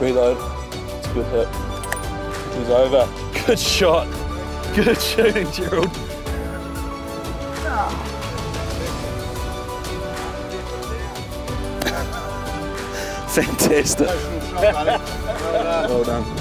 Reload. It's a good hit. He's over. Good shot. Good shooting, Gerald. Fantastic. Well done.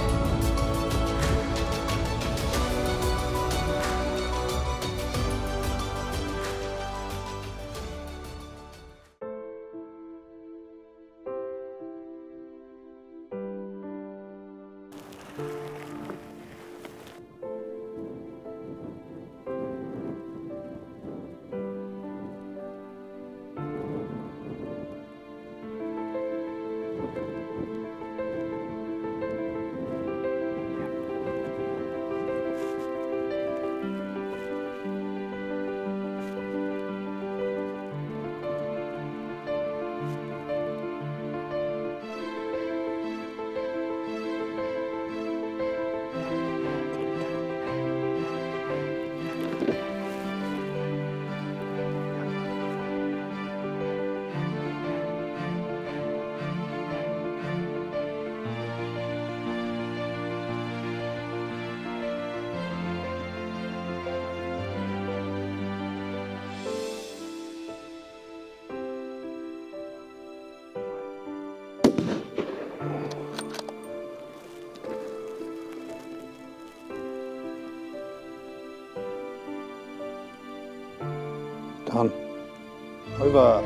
Done. Over.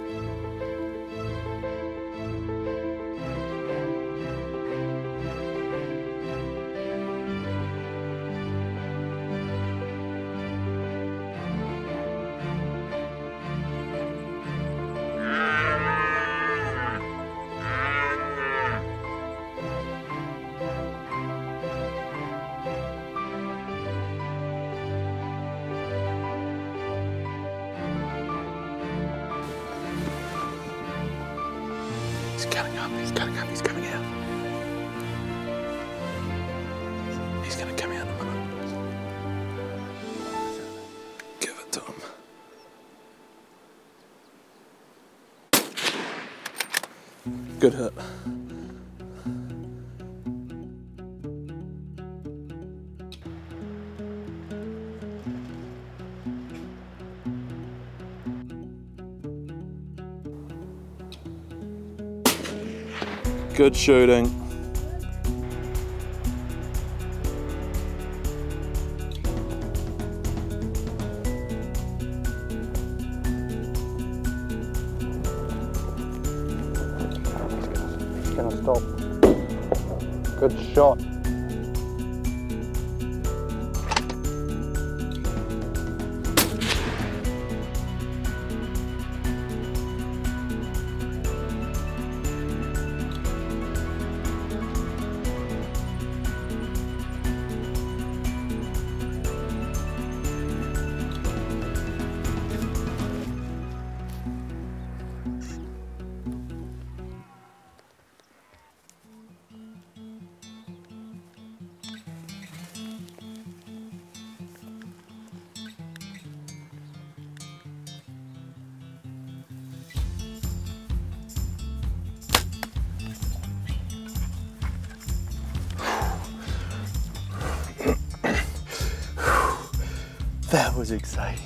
He's coming up, he's coming up, he's coming out. He's gonna come out in a minute. Give it to him. Good hit. Good shooting. It's gonna stop. Good shot. That was exciting.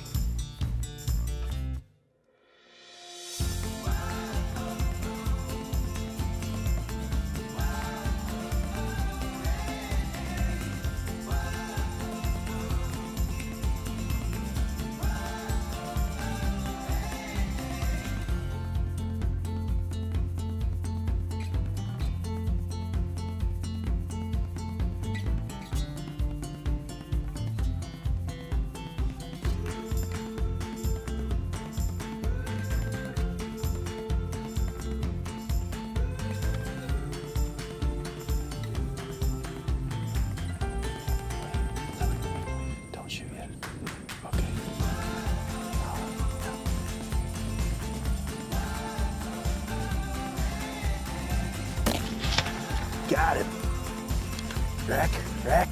Got it. Rack, rack.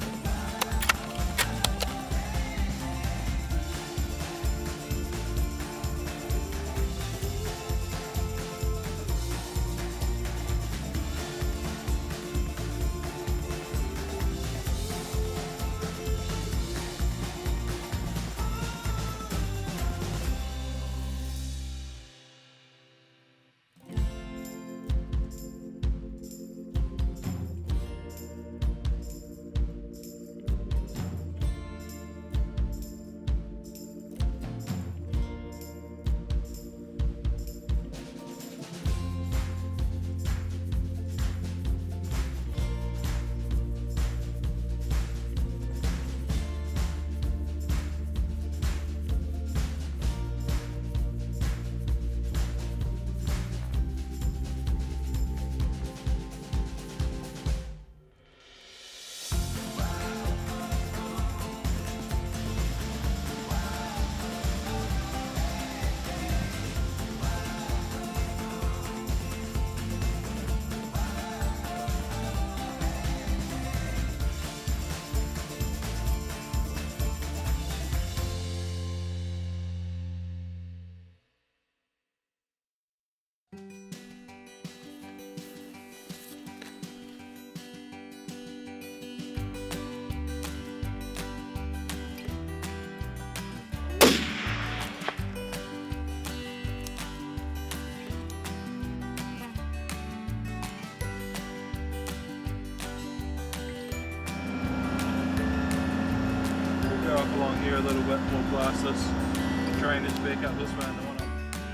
rock along here a little bit and we'll blast this. Try and just bake up this way and the one up.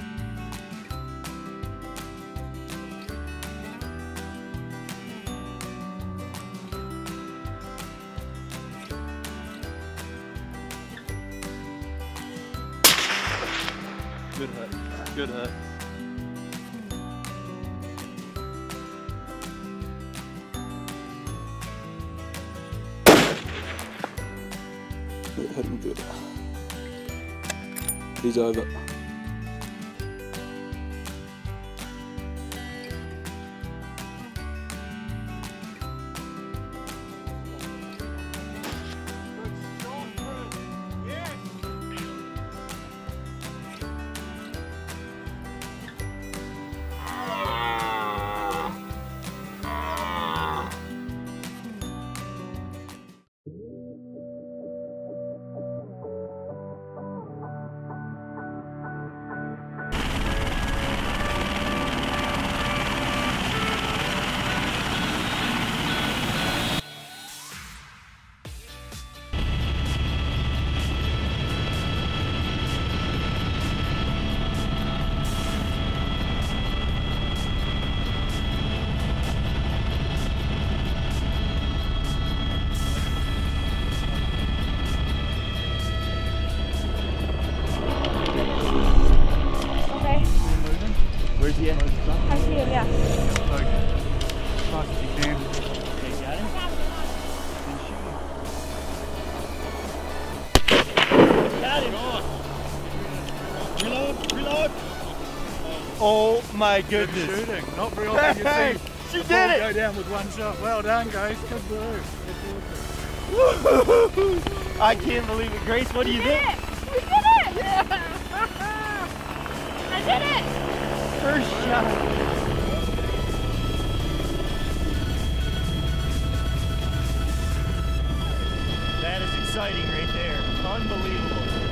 Good hit. Good hit. Hit him good. He's over. I see him, yeah. As fast as you can. Okay, got him? Got him! Reload! Reload! Oh my goodness! Good shooting. Not very often you see She the did ball it! go down with one shot. Well done, guys. Good move. I can't believe it. Grace, what do you think? We did it! Yeah. I did it! First shot. That is exciting right there. Unbelievable.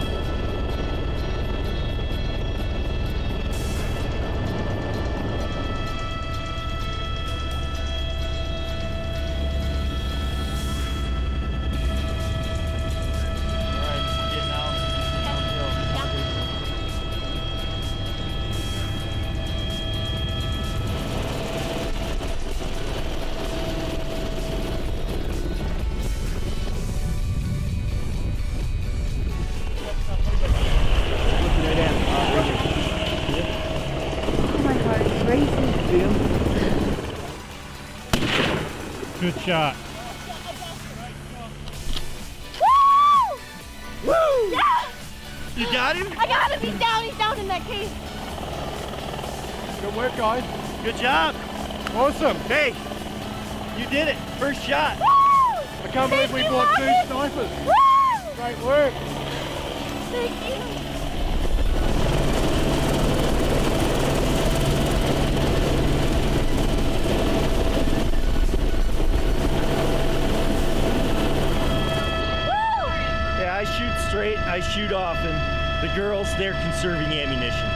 Good shot. Woo! Woo! Yeah! You got him? I got him! He's down in that cave. Good work, guys. Good job. Awesome. Hey, you did it. First shot. Woo! I can't believe we blocked two snipers. Woo! Great work. Thank you. I shoot straight, I shoot off, and the girls, they're conserving ammunition.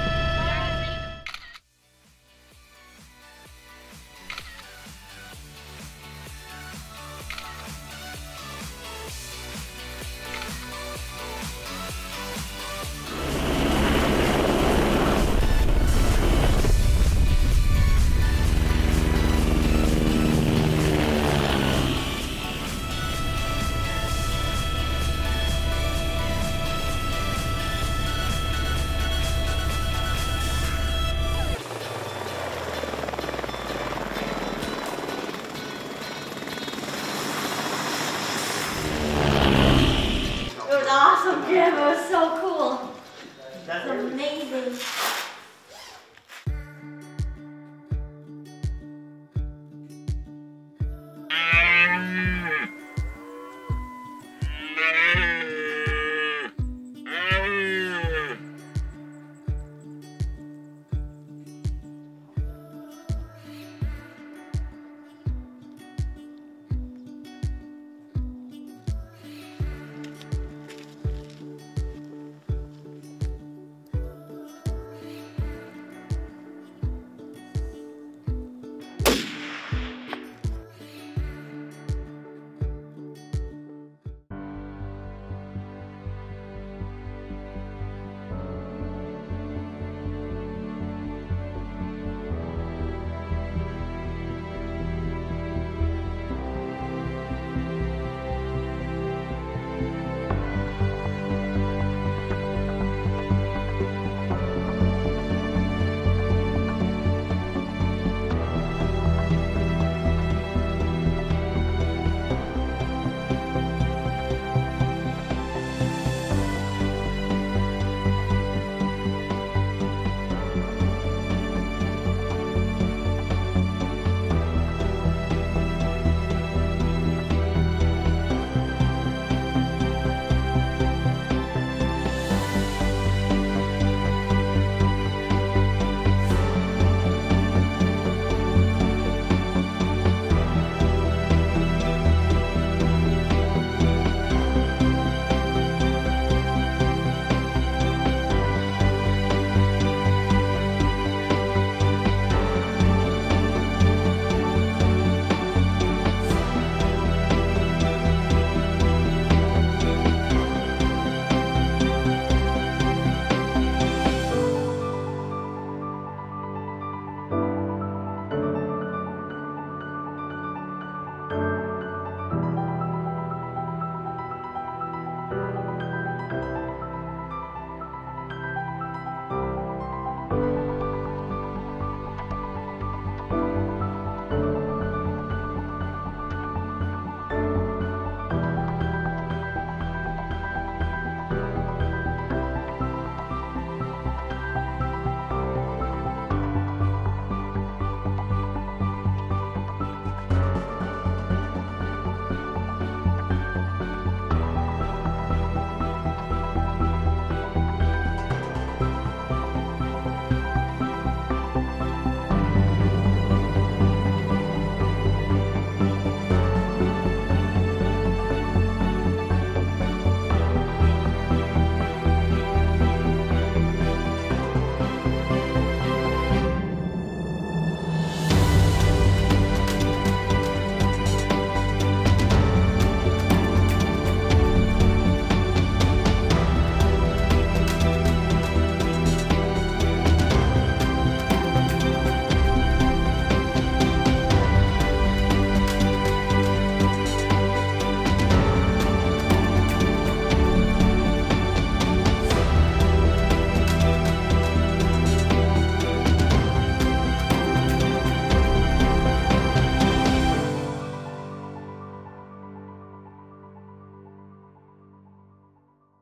Awesome, Jim. It was so cool. That's amazing.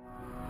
Bye.